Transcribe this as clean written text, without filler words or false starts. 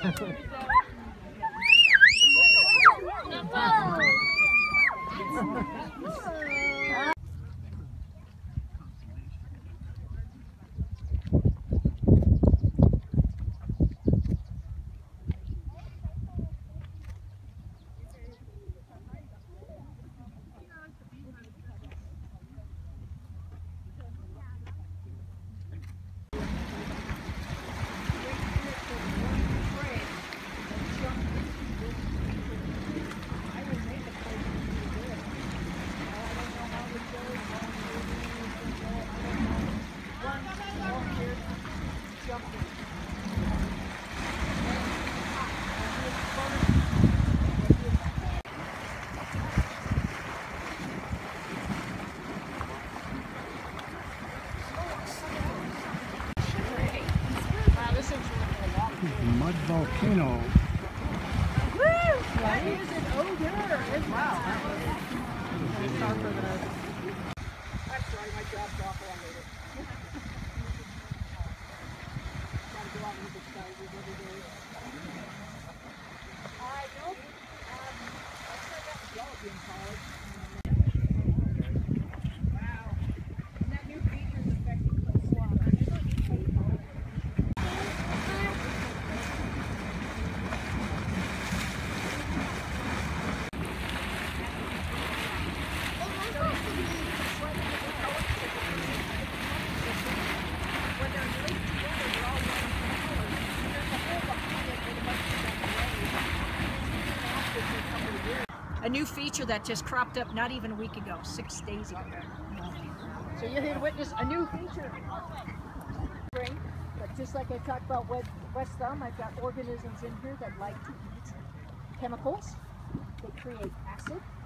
Mud volcano. Woo! That is an odor. Wow. That's right, my job's awful. I hate it. Gotta go out and look at geysers every day. Nope. I started out in geology in college. Wow. And that new feature is affecting coastline. A new feature that just cropped up not even a week ago, 6 days ago. So you're here to witness a new feature. Spring, but just like I talked about West Thumb, I've got organisms in here that like to eat chemicals. They create acid.